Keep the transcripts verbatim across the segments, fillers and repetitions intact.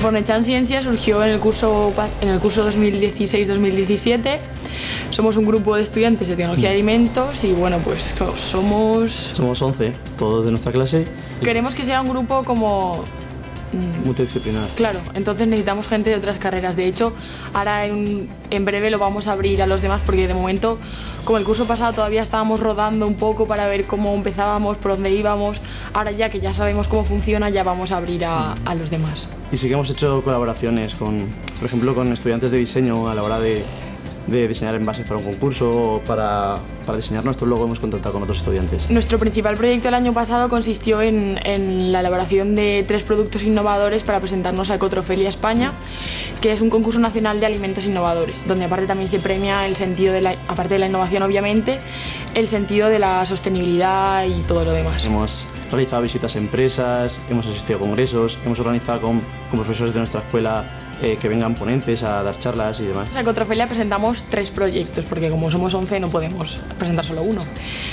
Fornechan Ciencia surgió en el curso, en el curso dos mil dieciséis dos mil diecisiete. Somos un grupo de estudiantes de Tecnología de Alimentos y bueno, pues somos... Somos once, todos de nuestra clase. Queremos que sea un grupo como... multidisciplinar. Claro, entonces necesitamos gente de otras carreras. De hecho, ahora en, en breve lo vamos a abrir a los demás porque de momento, como el curso pasado todavía estábamos rodando un poco para ver cómo empezábamos, por dónde íbamos, ahora ya que ya sabemos cómo funciona, ya vamos a abrir a, a los demás. Y sí que hemos hecho colaboraciones con, por ejemplo, con estudiantes de diseño a la hora de, de diseñar envases para un concurso o para, para diseñar nuestro logo. Hemos contactado con otros estudiantes. Nuestro principal proyecto el año pasado consistió en, en la elaboración de tres productos innovadores para presentarnos a Ecotrofelia España, que es un concurso nacional de alimentos innovadores, donde aparte también se premia el sentido de la, aparte de la innovación obviamente, el sentido de la sostenibilidad y todo lo demás. Hemos realizado visitas a empresas, hemos asistido a congresos, hemos organizado con, con profesores de nuestra escuela eh, que vengan ponentes a dar charlas y demás. En Ecotrofelia presentamos tres proyectos, porque como somos once no podemos presentar solo uno.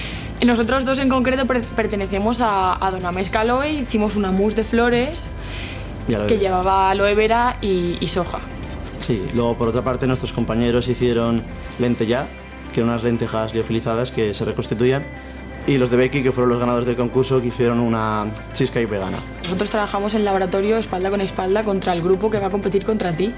Y nosotros dos en concreto per pertenecemos a, a Dona Mezca Aloe, hicimos una mousse de flores que llevaba aloe vera y, y soja. Sí, luego por otra parte nuestros compañeros hicieron lentejá, que eran unas lentejas liofilizadas que se reconstituían, y los de Becky, que fueron los ganadores del concurso, que hicieron una cheesecake vegana. Nosotros trabajamos en laboratorio espalda con espalda contra el grupo que va a competir contra ti.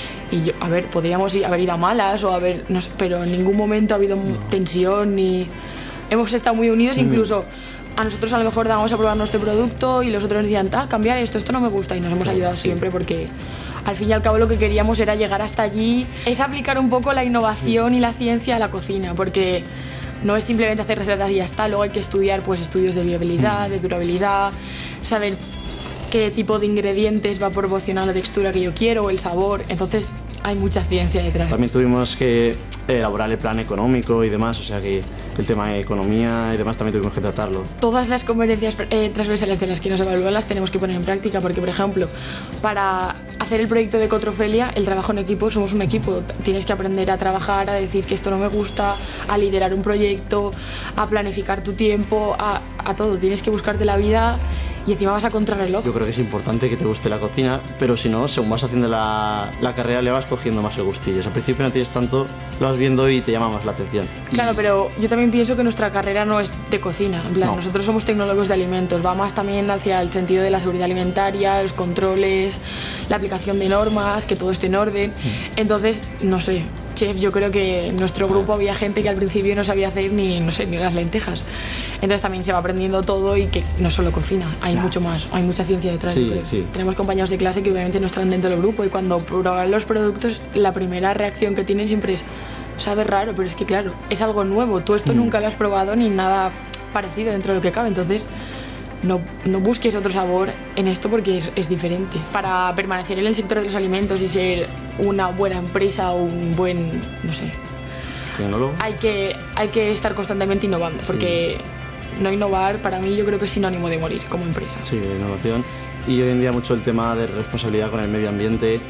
Y yo, a ver, podríamos ir, haber ido a malas, o haber, no sé, pero en ningún momento ha habido no. tensión, ni... Hemos estado muy unidos, mm. incluso a nosotros a lo mejor dábamos a probar nuestro producto y los otros decían, tal, cambiar esto, esto no me gusta, y nos hemos ayudado sí. siempre porque al fin y al cabo lo que queríamos era llegar hasta allí, es aplicar un poco la innovación sí. y la ciencia a la cocina, porque no es simplemente hacer recetas y ya está, luego hay que estudiar pues estudios de viabilidad, de durabilidad, saber qué tipo de ingredientes va a proporcionar la textura que yo quiero o el sabor, entonces hay mucha ciencia detrás. También tuvimos que elaborar el plan económico y demás, o sea que el tema de economía y demás también tuvimos que tratarlo. Todas las competencias eh, transversales de las que nos evalúan las tenemos que poner en práctica, porque por ejemplo, para hacer el proyecto de Ecotrofelia, el trabajo en equipo, somos un equipo, tienes que aprender a trabajar, a decir que esto no me gusta, a liderar un proyecto, a planificar tu tiempo, a, a todo, tienes que buscarte la vida. Y encima vas a contrarreloj. Yo creo que es importante que te guste la cocina, pero si no, según vas haciendo la, la carrera le vas cogiendo más el gustillo. Al principio no tienes tanto, lo vas viendo y te llama más la atención. Claro, pero yo también pienso que nuestra carrera no es de cocina. En plan, no. Nosotros somos tecnólogos de alimentos, va más también hacia el sentido de la seguridad alimentaria, los controles, la aplicación de normas, que todo esté en orden. Mm. Entonces, no sé, chef, yo creo que en nuestro grupo había gente que al principio no sabía hacer ni, no sé, ni las lentejas. Entonces también se va aprendiendo todo y que no solo cocina, hay ya. mucho más, hay mucha ciencia detrás. Sí, sí. Tenemos compañeros de clase que obviamente no están dentro del grupo y cuando prueban los productos la primera reacción que tienen siempre es, sabe raro, pero es que claro, es algo nuevo, tú esto mm. nunca lo has probado ni nada parecido dentro de lo que cabe, entonces no, no busques otro sabor en esto porque es, es diferente. Para permanecer en el sector de los alimentos y ser una buena empresa o un buen, no sé, tecnólogo, hay que, hay que estar constantemente innovando, porque sí. no innovar para mí yo creo que es sinónimo de morir como empresa. Sí, de innovación, y hoy en día mucho el tema de responsabilidad con el medio ambiente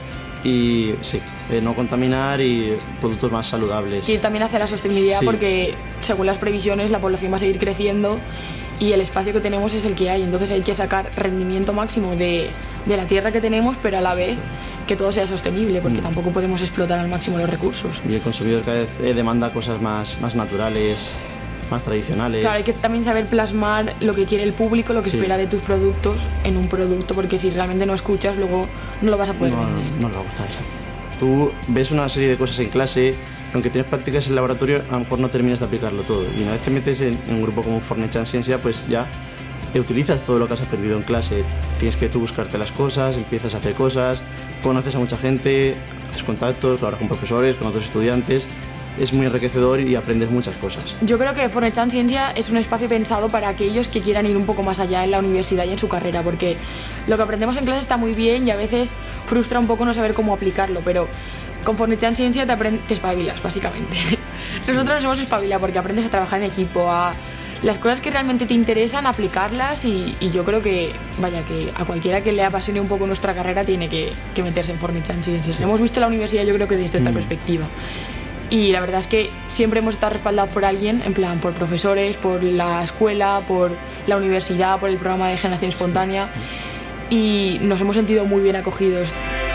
y sí, eh, no contaminar y productos más saludables. Y también hacia la sostenibilidad sí. porque según las previsiones la población va a seguir creciendo y el espacio que tenemos es el que hay, entonces hay que sacar rendimiento máximo de, de la tierra que tenemos, pero a la vez que todo sea sostenible, porque mm. tampoco podemos explotar al máximo los recursos. Y el consumidor cada vez eh, demanda cosas más, más naturales, más tradicionales. Claro, hay que también saber plasmar lo que quiere el público, lo que sí. espera de tus productos en un producto, porque si realmente no escuchas, luego no lo vas a poder no, vender. No, no le va a gustar, exacto. Tú ves una serie de cosas en clase, aunque tienes prácticas en el laboratorio, a lo mejor no terminas de aplicarlo todo. Y una vez que metes en, en un grupo como Fornechan Ciencia, pues ya utilizas todo lo que has aprendido en clase. Tienes que tú buscarte las cosas, empiezas a hacer cosas, conoces a mucha gente, haces contactos, hablas con profesores, con otros estudiantes. Es muy enriquecedor y aprendes muchas cosas. Yo creo que Fornechan Ciencia es un espacio pensado para aquellos que quieran ir un poco más allá en la universidad y en su carrera, porque lo que aprendemos en clase está muy bien y a veces frustra un poco no saber cómo aplicarlo, pero con Fornechan Ciencia te, te espabilas, básicamente. Sí. Nosotros nos hemos espabilado porque aprendes a trabajar en equipo, a las cosas que realmente te interesan, aplicarlas y, y yo creo que, vaya, que a cualquiera que le apasione un poco nuestra carrera tiene que, que meterse en Fornechan Ciencia. Sí. Hemos visto la universidad yo creo que desde esta mm. perspectiva. Y la verdad es que siempre hemos estado respaldados por alguien, en plan, por profesores, por la escuela, por la universidad, por el programa de generación espontánea. y nos hemos sentido muy bien acogidos.